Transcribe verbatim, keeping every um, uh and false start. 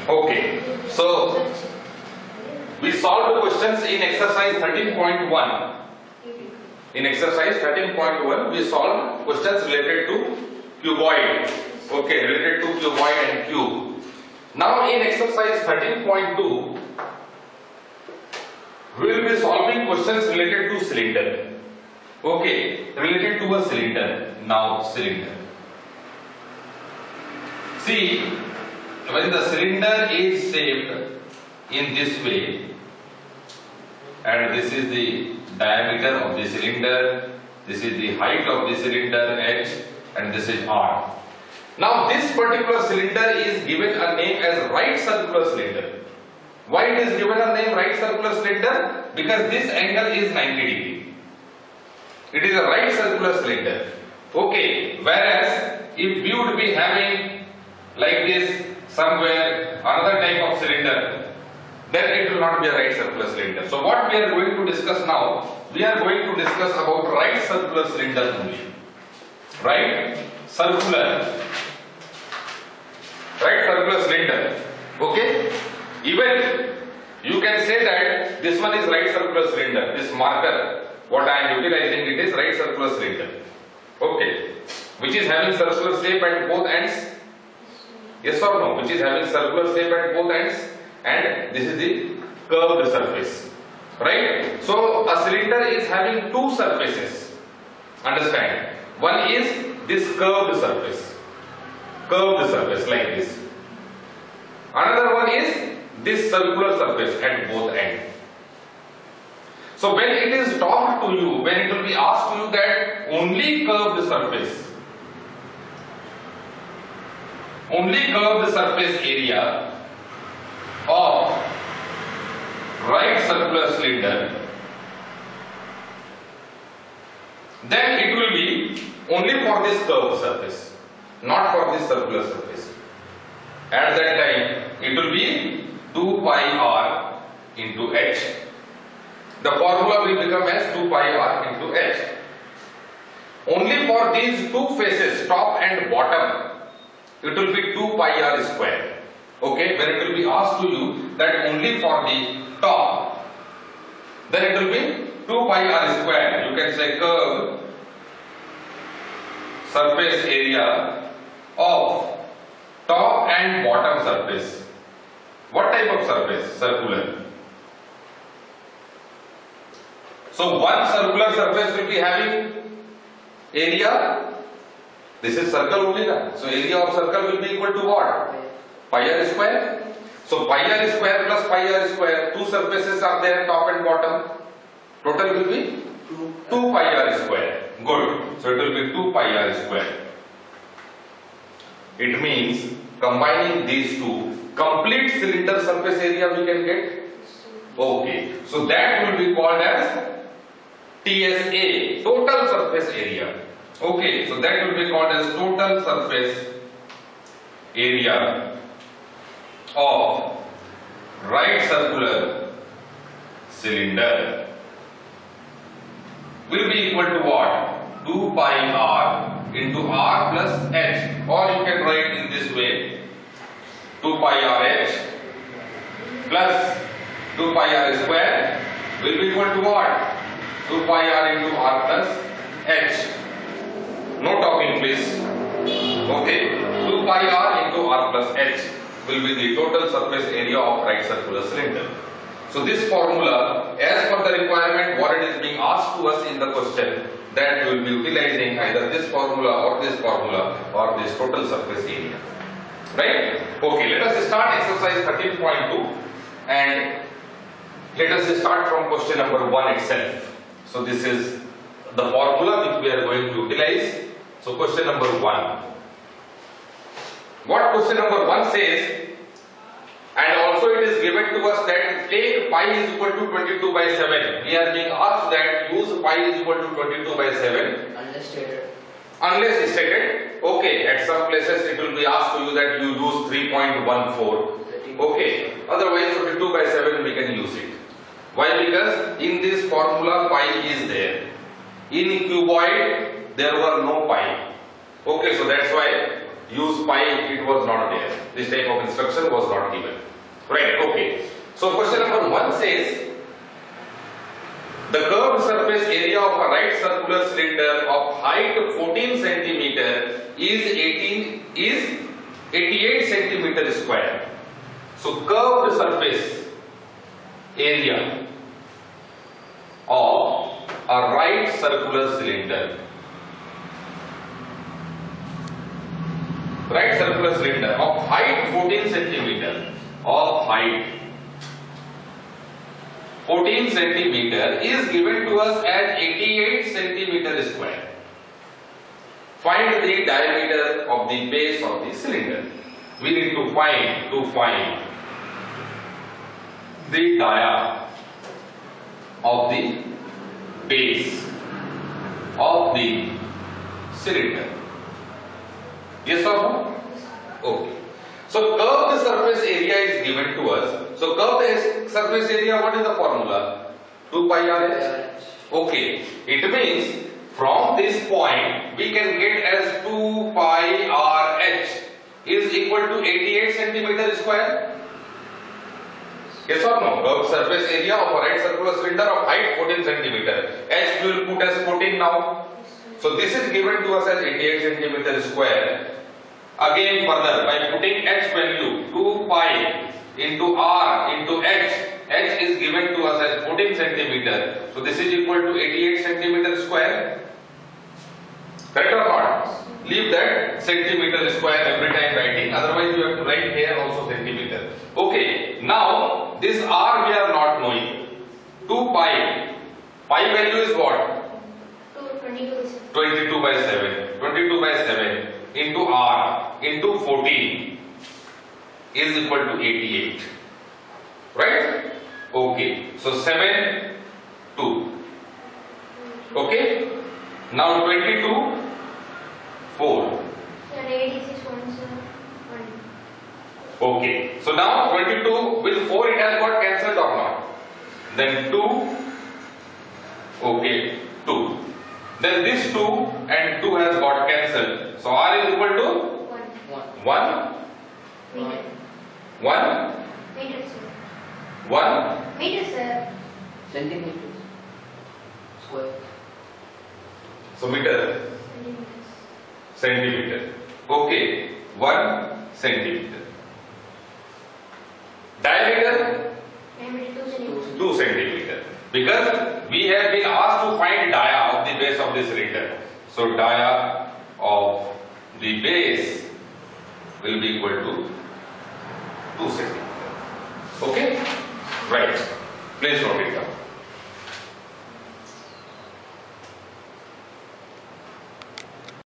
Okay, so we solved the questions in exercise thirteen point one. In exercise thirteen point one, we solved questions related to cuboid. Okay, related to cuboid and cube. Now in exercise thirteen point two, we will be solving questions related to cylinder. Okay, related to a cylinder. Now cylinder. See, when the cylinder is shaped in this way, and this is the diameter of the cylinder, this is the height of the cylinder h, and this is r. Now this particular cylinder is given a name as right circular cylinder. Why it is given a name right circular cylinder? Because this angle is ninety degree. It is a right circular cylinder. Okay, whereas if we would be having like this somewhere another type of cylinder, then it will not be a right circular cylinder. So what we are going to discuss now, we are going to discuss about right circular cylinder only. Right circular, right circular cylinder. Okay, even you can say that this one is right circular cylinder. This marker, what I am utilizing, it is right circular cylinder. Okay, which is having circular shape at both ends. Yes or no? Which is having circular shape at both ends, and this is the curved surface. Right? So a cylinder is having two surfaces. Understand? One is this curved surface. Curved surface like this. Another one is this circular surface at both ends. So when it is taught to you, when it will be asked to you that only curved surface, only curved surface area of right circular cylinder, then it will be only for this curved surface, not for this circular surface. At that time, it will be two pi r into h. The formula will become as two pi r into h. Only for these two faces, top and bottom, it will be two pi r square. Okay, when it will be asked to you that only for the top, then it will be two pi r square. You can say curved surface area of top and bottom surface. What type of surface? Circular. So one circular surface will be having area. This is circle only, na? So area of circle will be equal to what? Pi r square. So pi r square plus pi r square, two surfaces are there, top and bottom. Total will be two pi r square. Good. So it will be two pi r square. It means combining these two, complete cylinder surface area we can get. Okay. So that will be called as T S A, total surface area. Okay, so that will be called as total surface area of right circular cylinder will be equal to what? two pi r into r plus h, or you can write in this way, two pi r h plus two pi r square will be equal to what? two pi r into r plus h. No talking please. Okay, two pi r into r plus h will be the total surface area of right circular cylinder. So this formula, as per the requirement, what it is being asked to us in the question, that we will be utilizing either this formula or this formula or this total surface area. Right? Okay, let us start exercise thirteen point two and let us start from question number one itself. So this is the formula which we are going to utilize. So question number one. What question number one says, and also it is given to us that take pi is equal to twenty-two by seven. We are being asked that use pi is equal to twenty-two by seven. Unless stated. Unless stated. Okay, at some places it will be asked to you that you use three point one four. Okay, otherwise twenty-two by seven we can use it. Why? Because in this formula pi is there. In cuboid there were no pi. Okay, so that's why use pi, it was not there. This type of instruction was not given. Right, okay. So question number one says, the curved surface area of a right circular cylinder of height fourteen centimeter is eighteen is eighty-eight centimeter square. So curved surface area of a right circular cylinder, right circular cylinder of height fourteen centimeter, of height fourteen centimeter is given to us as eighty-eight centimeter square. Find the diameter of the base of the cylinder. We need to find to find the dia of the base of the cylinder. Yes or no? Okay. So curved surface area is given to us. So curved surface area, what is the formula? two pi r h. Okay. It means from this point we can get as two pi r h is equal to eighty-eight centimeter square. Yes or no? Curved surface area of a right circular cylinder of height fourteen centimeter. H we will put as fourteen now. So this is given to us as eighty-eight centimeter square. Again further, by putting h value two pi into r into h, h is given to us as fourteen centimeter. So this is equal to eighty-eight centimeter square. Correct or not? Leave that centimeter square every time writing. Otherwise you have to write here also centimeter. Okay. Now this r we are not knowing. two pi. Pi value is what? twenty-two by seven. twenty-two by seven into r into fourteen is equal to eighty-eight. Right? Okay. So seven, two. Okay. Now twenty-two, four. Okay. So now twenty-two with four it has got cancelled or not? Then two. Okay. two. Then this two and two has got cancelled. So r is equal to one. Meter. one. Meter, sir. one. Meter, sir. Centimeters. Square. So meter. Centimeters. Centimeter. Okay. one centimeter. Diameter Diameter two centimeters. two centimeter. Because we have been asked to find dia of the base of the cylinder. So dia of the base will be equal to two centimeter. Okay? Right. Please note it down.